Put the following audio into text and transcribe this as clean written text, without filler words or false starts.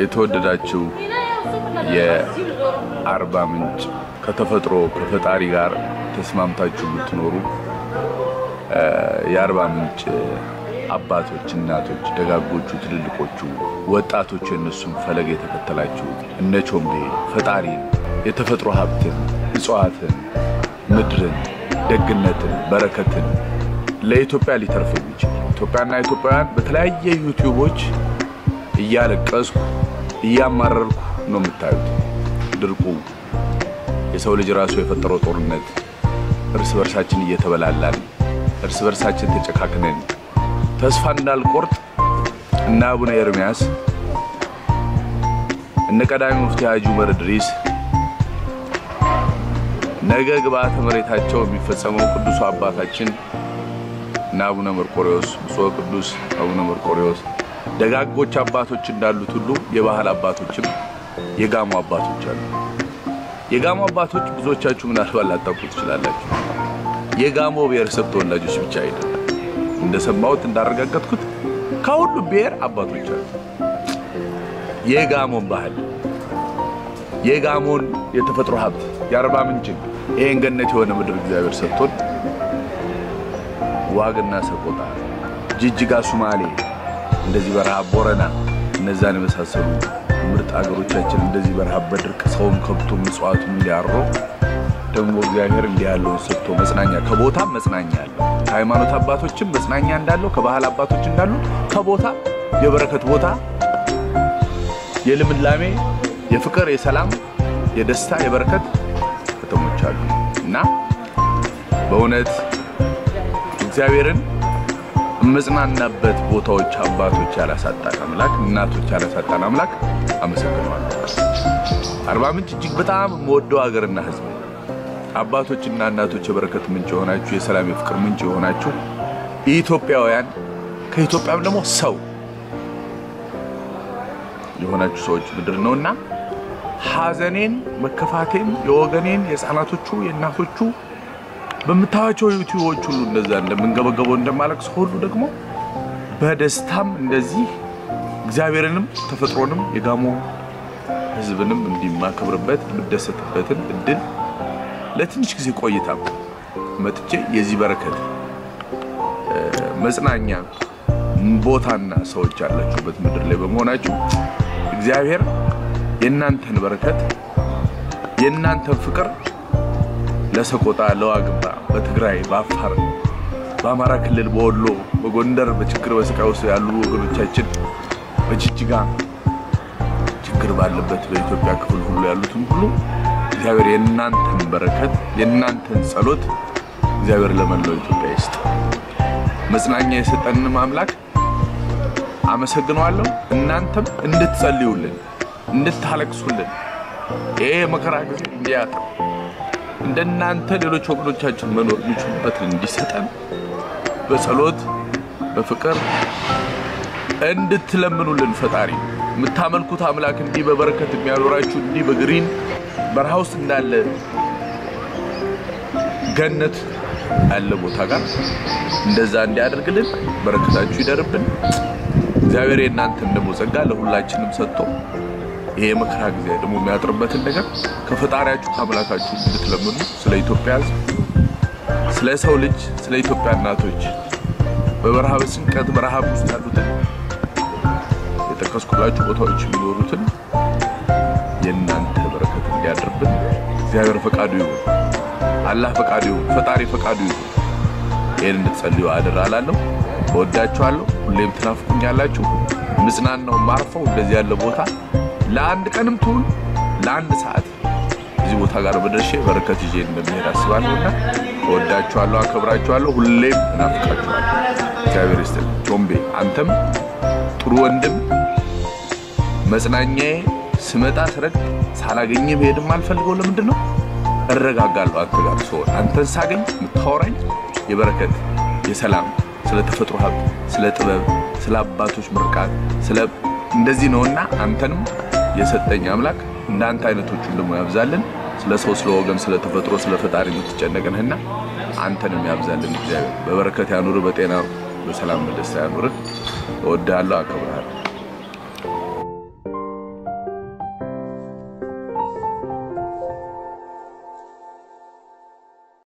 የተወደዳችሁ የአርባ ምንጭ ከተፈጥሮ ከፈጣሪ ጋር ተስማምታችሁ የምትኖሩ የአርባ ምንጭ አባቶች እናቶች ደጋጎቹ ትልልቆቹ ወጣቶች እነሱም ፈለግ የተከተላችሁ እነ ቾምቤ ፈጣሪን የተፈጥሮ ሀብትን እጽዋትን ምድርን ደግነትን በረከትን ለኢትዮጵያ ሊተርፍ የሚችል ኢትዮጵያና ኢትዮጵያውያን በተለያየ ዩቲዩቦች እያለቀስኩ እያማረርኩ ነው የምታዩት ድርቁ የሰው ልጅ ራሱ የፈጠረው ጦርነት እርስ በርሳችን እየተበላላን እርስ በርሳችን ተጨካክነን ተስፋ እንዳልቆርጥ እና አቡነ ኤርሚያስ እነ ቀዳሚ ሙፍቲ ሐጂ ዑመር ኢድሪስ ነገ ግብአተ መሬታቸው የሚፈጸመው ቅዱስ አባታችን እና አቡነ መርቆሬዎስ ብፁዕ ቅዱስ አቡነ መርቆሬዎስ ደጋጎች አባቶች እንዳሉት ሁሉ የባህል አባቶችም የጋሞ አባቶች አሉ። የጋሞ አባቶች ብዙዎቻችሁ ምናልባት ላታውቁ ትችላላችሁ። የጋሞ ብሔረሰብ ተወላጆች ብቻ አይደለም። እንደሰማሁት እንዳረጋገጥኩት ከሁሉ ብሔር አባቶች አሉ። የጋሞን ባህል የጋሞን የተፈጥሮ ሀብት የአርባ ምንጭ ይሄን ገነት የሆነ ምድር እግዚአብሔር ሰጥቶን ዋግና ሰቆጣ ጅጅጋ ሱማሌ እንደዚህ በረሃብ ቦረና እነዛን መሳሰሉ ምርጥ አገሮቻችን እንደዚህ በረሃብ በድርቅ ሰውም ከብቶም ምጽዋቱም እንዲያሮ ደግሞ እግዚአብሔር እንዲያለው ሰጥቶ መጽናኛ ከቦታ መጽናኛ ያለው ሃይማኖት አባቶችም መጽናኛ እንዳለው ከባህል አባቶች እንዳሉ ከቦታ የበረከት ቦታ የልምላሜ የፍቅር የሰላም የደስታ የበረከት ከተሞች አሉ እና በእውነት እግዚአብሔርን መጽናናበት ቦታዎች አባቶች ያላሳጣን አምላክ እናቶች ያላሳጣን አምላክ አመሰግናለሁ። አርባ ምንጭ እጅግ በጣም ወደው ሀገርና ህዝብ አባቶችና እናቶች የበረከት ምንጭ ሆናችሁ የሰላም የፍቅር ምንጭ ሆናችሁ ኢትዮጵያውያን ከኢትዮጵያም ደግሞ ሰው የሆናችሁ ሰዎች ምድር ነውና ሐዘኔን መከፋቴን የወገኔን የጻናቶቹ የእናቶቹ በመታዋቸው ዩቲዩቦች ሁሉ እንደዛ እንደምንገበገበው እንደማለቅስ ሁሉ ደግሞ በደስታም እንደዚህ እግዚአብሔርንም ተፈጥሮንም የጋሞ ህዝብንም እንዲማከብርበት እንደሰተበትን እድል ለትንሽ ጊዜ ቆይታ መጥቼ የዚህ በረከት መጽናኛ ቦታና ሰዎች ያላችሁበት ምድር ላይ በመሆናችሁ እግዚአብሔር የእናንተን በረከት የእናንተን ፍቅር ለሰቆጣ ለዋግባ በትግራይ በአፋር በአማራ ክልል በወሎ በጎንደር በችግር በስቃይ ውስጥ ያሉ ወገኖቻችን በጅጅጋ ችግር ባለበት በኢትዮጵያ ክፍል ሁሉ ያሉትን ሁሉ እግዚአብሔር የእናንተን በረከት የእናንተን ጸሎት እግዚአብሔር ለመላው ኢትዮጵያ ይስጥ። መጽናኛ የሰጠንን አምላክ አመሰግናለሁ። እናንተም እንድትጸልዩልን እንድታለቅሱልን ይሄ መከራ ጊዜ እንዲያጥር እንደናንተ ሌሎች ወገኖቻችን መኖር የሚችሉበት እንዲሰጠን በጸሎት በፍቅር እንድትለምኑልን ፈጣሪ የምታመልኩት አምላክ እንዲህ በበረከት የሚያኖራችሁ እንዲህ በግሪን በረሃውስ እንዳለ ገነት ያለ ቦታ ጋር እንደዛ እንዲያደርግልን በረከታችሁ ይደርብን። እግዚአብሔር የእናንተን ደግሞ ጸጋ ለሁላችንም ሰጥቶ ይሄ መከራ ጊዜ ደግሞ የሚያጥርበትን ነገር ከፈጣሪያችሁ ከአምላካችሁ እንድትለምኑ ስለ ኢትዮጵያ ስለ ሰው ልጅ ስለ ኢትዮጵያ እናቶች በበረሃብ ስንቀት በረሃብ ውስጥ ያሉትን የተከስኩላችሁ ቦታዎች የሚኖሩትን የእናንተ በረከት እንዲያድርብን እግዚአብሔር ፈቃዱ ይሁን። አላህ ፈቃዱ ይሁን። ፈጣሪ ፈቃዱ ይሁን። ይሄን እንድትጸልዩ አደራ እላለሁ። ወዳችኋለሁ። ሁሌም ትናፍቁኛላችሁ። ምጽናናው ማርፈው እንደዚህ ያለ ቦታ ለአንድ ቀንም ትሁን ለአንድ ሰዓት እዚህ ቦታ ጋር በደርሼ በረከት ይዤ እንደምሄድ አስባለሁና ወዳችኋለሁ፣ አከብራችኋለሁ። ሁሌም እናፍቃችኋለሁ። እግዚአብሔር ይስጥልኝ። ቾምቤ አንተም ጥሩ ወንድም መጽናኛዬ ስመጣ ስረግ ሳላገኝ መሄድም አልፈልገው ለምንድን ነው እረጋጋለሁ። አንተ ጋር ሰው አንተን ሳገኝ የምታወራኝ የበረከት የሰላም ስለ ተፈጥሮ ሀብት ስለ ጥበብ ስለ አባቶች ምርቃት ስለ እንደዚህ ነውና አንተንም የሰጠኝ አምላክ እንዳንተ አይነቶቹን ደግሞ ያብዛልን። ስለ ሰው ስለ ወገን ስለ ተፈጥሮ ስለ ፈጣሪ የምትጨነቀንህና አንተንም ያብዛልን። እግዚአብሔር በበረከት ያኑር፣ በጤና በሰላም በደስታ ያኑር። ወዳለው አከብራለሁ።